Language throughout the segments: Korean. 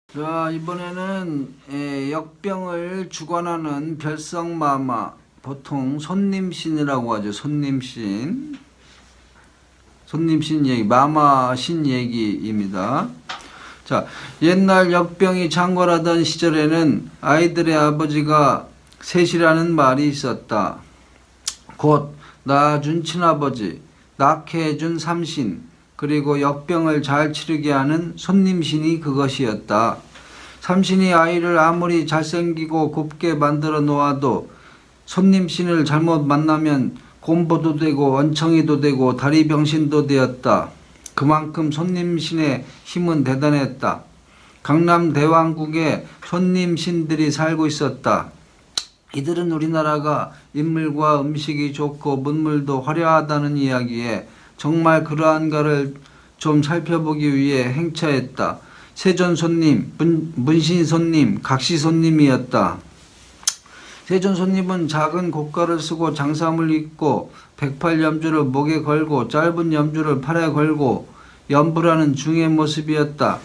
자, 이번에는 역병을 주관하는 별성마마, 보통 손님신이라고 하죠. 손님신 얘기, 마마신 얘기입니다. 자, 옛날 역병이 창궐하던 시절에는 아이들의 아버지가 셋이라는 말이 있었다. 곧 낳아준 친아버지, 낳게 해준 삼신, 그리고 역병을 잘 치르게 하는 손님신이 그것이었다. 삼신이 아이를 아무리 잘생기고 곱게 만들어 놓아도 손님신을 잘못 만나면 곰보도 되고 원청이도 되고 다리병신도 되었다. 그만큼 손님신의 힘은 대단했다. 강남 대왕국에 손님신들이 살고 있었다. 이들은 우리나라가 인물과 음식이 좋고 문물도 화려하다는 이야기에 정말 그러한가를 좀 살펴보기 위해 행차했다. 세존손님, 문신손님, 각시손님이었다. 세존손님은 작은 고가를 쓰고 장삼을 입고 백팔염주를 목에 걸고 짧은 염주를 팔에 걸고 염불하는 중의 모습이었다.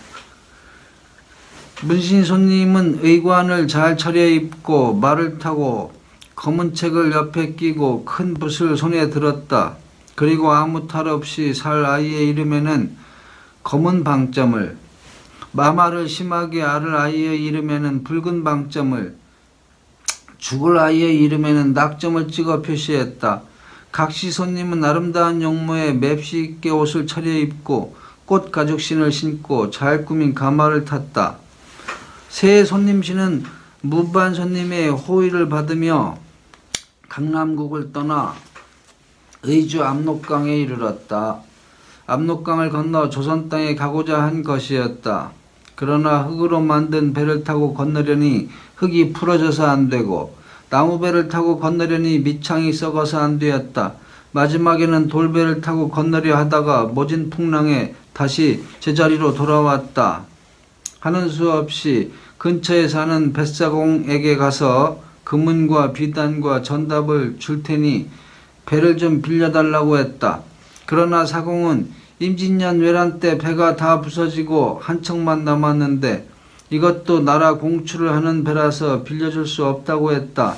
문신손님은 의관을 잘 차려입고 말을 타고 검은 책을 옆에 끼고 큰 붓을 손에 들었다. 그리고 아무 탈 없이 살 아이의 이름에는 검은 방점을, 마마를 심하게 앓을 아이의 이름에는 붉은 방점을, 죽을 아이의 이름에는 낙점을 찍어 표시했다. 각시손님은 아름다운 용모에 맵시 있게 옷을 차려입고 꽃 가죽신을 신고 잘 꾸민 가마를 탔다. 새 손님신은 무반 손님의 호의를 받으며 강남국을 떠나 의주 압록강에 이르렀다. 압록강을 건너 조선 땅에 가고자 한 것이었다. 그러나 흙으로 만든 배를 타고 건너려니 흙이 풀어져서 안 되고 나무배를 타고 건너려니 밑창이 썩어서 안 되었다. 마지막에는 돌배를 타고 건너려 하다가 모진 풍랑에 다시 제자리로 돌아왔다. 하는 수 없이 근처에 사는 뱃사공에게 가서 금은과 비단과 전답을 줄 테니 배를 좀 빌려달라고 했다. 그러나 사공은 임진년 외란 때 배가 다 부서지고 한 척만 남았는데 이것도 나라 공출을 하는 배라서 빌려줄 수 없다고 했다.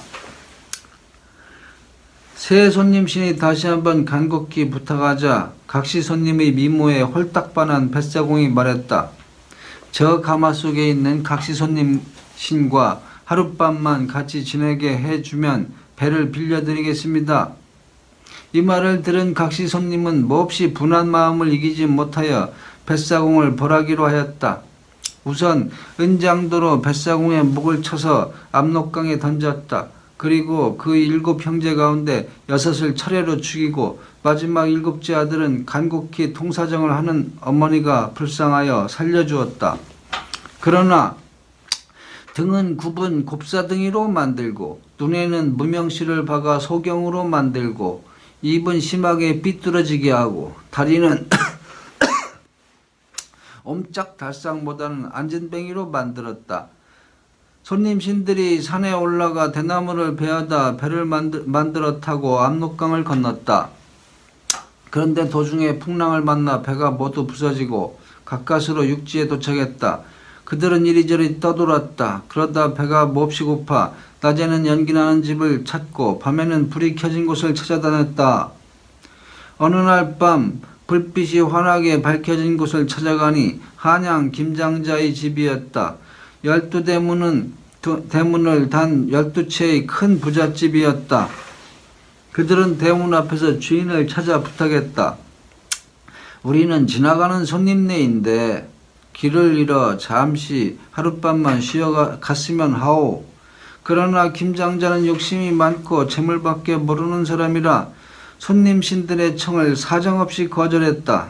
새 손님신이 다시 한번 간곡히 부탁하자 각시 손님의 미모에 홀딱 반한 뱃사공이 말했다. 저 가마 속에 있는 각시 손님신과 하룻밤만 같이 지내게 해주면 배를 빌려드리겠습니다. 이 말을 들은 각시 손님은 몹시 분한 마음을 이기지 못하여 뱃사공을 벌하기로 하였다. 우선 은장도로 뱃사공의 목을 쳐서 압록강에 던졌다. 그리고 그 7 형제 가운데 6을 차례로 죽이고 마지막 7째 아들은 간곡히 통사정을 하는 어머니가 불쌍하여 살려주었다. 그러나 등은 굽은 곱사등이로 만들고 눈에는 무명실을 박아 소경으로 만들고 입은 심하게 삐뚤어지게 하고 다리는 옴짝달싹보다는 안전뱅이로 만들었다. 손님신들이 산에 올라가 대나무를 베어다 배를 만들어 타고 압록강을 건넜다. 그런데 도중에 풍랑을 만나 배가 모두 부서지고 가까스로 육지에 도착했다. 그들은 이리저리 떠돌았다. 그러다 배가 몹시 고파 낮에는 연기나는 집을 찾고 밤에는 불이 켜진 곳을 찾아다녔다. 어느 날 밤 불빛이 환하게 밝혀진 곳을 찾아가니 한양 김장자의 집이었다. 12대문을 단 12채의 큰 부잣집이었다. 그들은 대문 앞에서 주인을 찾아 부탁했다. 우리는 지나가는 손님네인데 길을 잃어 잠시 하룻밤만 쉬어 갔으면 하오. 그러나 김장자는 욕심이 많고 재물밖에 모르는 사람이라 손님신들의 청을 사정없이 거절했다.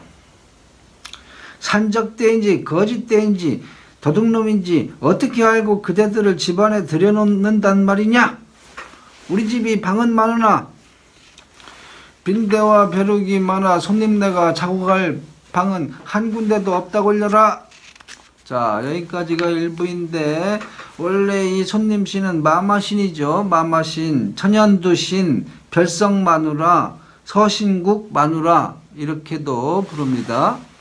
산적대인지 거짓대인지 도둑놈인지 어떻게 알고 그대들을 집안에 들여놓는단 말이냐? 우리 집이 방은 많으나 빈대와 벼룩이 많아 손님네가 자고 갈 방은 한 군데도 없다고 올려라. 자, 여기까지가 일부인데 원래 이 손님신은 마마신이죠. 마마신, 천연두신, 별성마누라, 서신국 마누라 이렇게도 부릅니다.